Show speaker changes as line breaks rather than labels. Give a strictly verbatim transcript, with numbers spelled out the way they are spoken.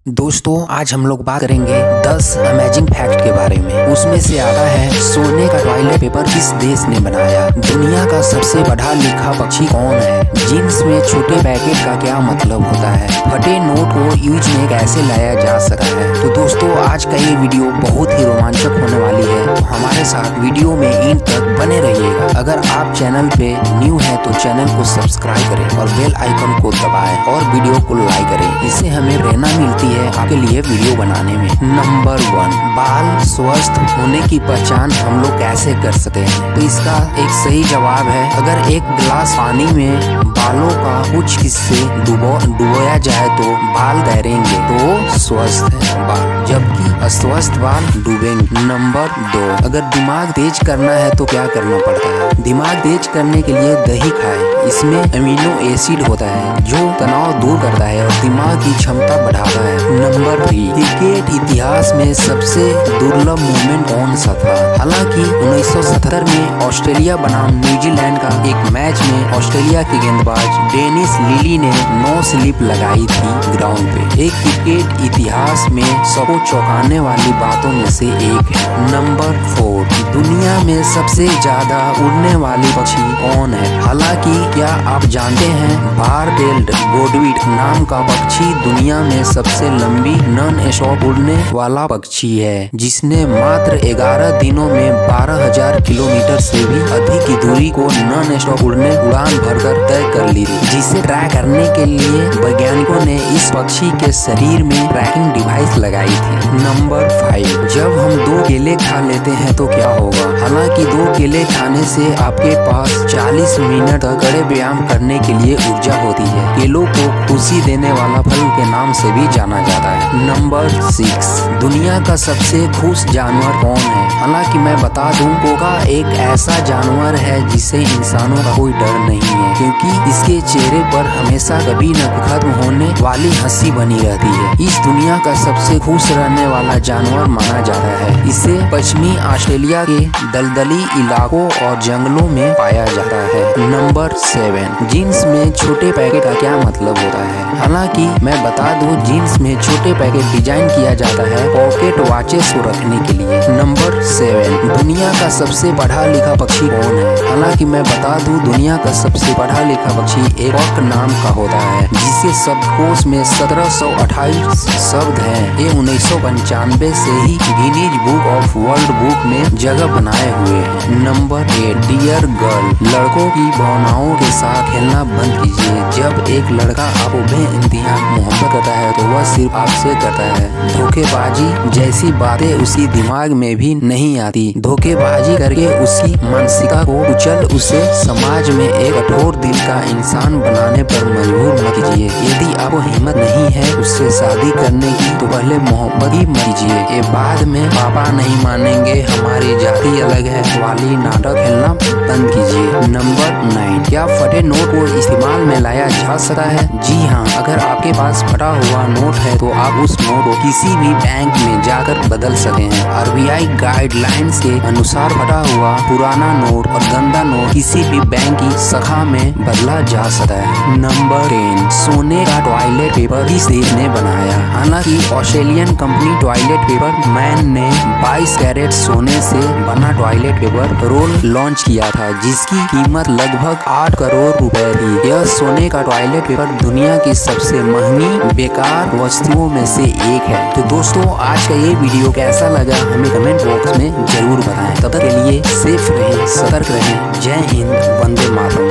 दोस्तों आज हम लोग बात करेंगे दस अमेजिंग फैक्ट के बारे में। उसमें से आता है सोने का टॉयलेट पेपर किस देश ने बनाया, दुनिया का सबसे पढ़ा लिखा पक्षी कौन है, जीन्स में छोटे पैकेट का क्या मतलब होता है, फटे नोट को यूज में कैसे लाया जा सकता है। तो दोस्तों आज का ये वीडियो बहुत ही रोमांचक होने वाली है, तो हमारे साथ वीडियो में इन तक बने रहिएगा। अगर आप चैनल पे न्यू है तो चैनल को सब्सक्राइब करें और बेल आइकन को दबाएं और वीडियो को लाइक करें, इससे हमें प्रेरणा मिलती है आपके लिए वीडियो बनाने में। नंबर वन, बाल स्वस्थ होने की पहचान हम लोग कैसे कर सकते हैं। तो इसका एक सही जवाब है, अगर एक गिलास पानी में बालों का कुछ हिस्से डुबो डुबोया जाए तो बाल तैरेंगे, तो स्वस्थ है बाल, जबकि अस्वस्थ बाल डूबेंगे। नंबर दो, अगर दिमाग तेज करना है तो क्या करना पड़ता है। दिमाग तेज करने के लिए दही खाएं, इसमें अमीनो एसिड होता है जो तनाव दूर करता है और दिमाग की क्षमता बढ़ाता है। नंबर थ्री, क्रिकेट इतिहास में सबसे दुर्लभ मूवमेंट कौन सा था। हालांकि उन्नीस सौ सत्तर में ऑस्ट्रेलिया बनाम न्यूजीलैंड का एक मैच में ऑस्ट्रेलिया के गेंदबाज डेनिस लिली ने नो स्लिप लगाई थी ग्राउंड पे, एक क्रिकेट इतिहास में सबको चौंकाने वाली बातों में से एक है। नंबर फोर, दुनिया में सबसे ज्यादा उड़ने वाली पक्षी कौन है। हालांकि क्या आप जानते हैं बार-बेल्ड गोडविट नाम का पक्षी दुनिया में सबसे लंबी नॉन स्टॉप उड़ने वाला पक्षी है, जिसने मात्र ग्यारह दिनों में बारह हज़ार किलोमीटर से भी अधिक की दूरी को नॉन स्टॉप उड़ने उड़ान भरकर तय कर ली थी। जिसे ट्रैक करने के लिए वैज्ञानिकों ने इस पक्षी के शरीर में ट्रैकिंग डिवाइस लगाई थी। नंबर फाइव, जब हम दो केले खा लेते हैं तो क्या होगा। हालांकि दो केले खाने से आपके पास चालीस मिनट तक कड़े व्यायाम करने के लिए ऊर्जा होती है। केलों को खुशी देने वाला फल के नाम से भी जाना जाता है। नंबर सिक्स, दुनिया का सबसे खुश जानवर कौन है। हालांकि मैं बता दूं कोका एक ऐसा जानवर है जिसे इंसानों का कोई डर नहीं है, क्योंकि इसके चेहरे पर हमेशा कभी न खत्म होने वाली हंसी बनी रहती है। इस दुनिया का सबसे खुश रहने वाला जानवर माना जाता है। इसे पश्चिमी ऑस्ट्रेलिया के दलदली इलाकों और जंगलों में पाया जाता है। नंबर सेवन, जीन्स में छोटे पैकेट का क्या मतलब होता है। हालांकि मैं बता दूं जीन्स में छोटे पैकेट डिजाइन किया जाता है पॉकेट वॉचेस को रखने के लिए। नंबर सेवन, दुनिया का सबसे पढ़ा लिखा पक्षी कौन है। हालांकि मैं बता दूं दुनिया का सबसे पढ़ा लिखा पक्षी एक बक नाम का होता है, जिसके शब्दकोश में सत्रह सौ अट्ठाईस शब्द हैं। ये उन्नीस सौ पंचानवे से ही Guinness book of world book में जगह बनाए हुए हैं। नंबर एट, डियर गर्ल, लड़कों की भावनाओं के साथ खेलना बंद कीजिए। जब एक लड़का आपको बेइंतहा मोहब्बत करता है तो वह सिर्फ आपसे करता है। धोखेबाजी जैसी बातें उसकी दिमाग में भी नहीं आती। धोखेबाजी करके उसकी मानसिकता को कुचल उसे समाज में एक कठोर दिल का इंसान बनाने पर मजबूर मत कीजिए। यदि आपको हिम्मत नहीं है उससे शादी करने की तो पहले मोहब्बत ही मत कीजिए। ये बाद में पापा नहीं मानेंगे, हमारी जाति अलग है वाली नाटक खेलना बंद कीजिए। नंबर नाइन, क्या फटे नोट को इस्तेमाल में लाया जा सकता है। जी हाँ, अगर आपके पास फटा हुआ नोट है तो आप उस नोट को किसी भी बैंक में जाकर बदल सकते हैं। आरबीआई गाइडलाइंस के अनुसार फटा हुआ पुराना नोट और गंदा नोट किसी भी बैंक की शाखा में बदला जा सकता है। नंबर टेन, सोने का टॉयलेट पेपर किस देश ने बनाया। हालांकि Australian company toilet paper man ने बाईस कैरेट सोने से बना टॉयलेट पेपर रोल लॉन्च किया था, जिसकी कीमत लगभग आठ करोड़ रुपए थी। यह सोने का टॉयलेट पेपर दुनिया की सबसे महंगी बेकार वस्तुओं में से एक है। तो दोस्तों आज का ये वीडियो कैसा लगा हमें कमेंट बॉक्स में जरूर बताएं। तब तक के लिए सेफ रहें, सतर्क रहें। जय हिंद, वंदे मातरम।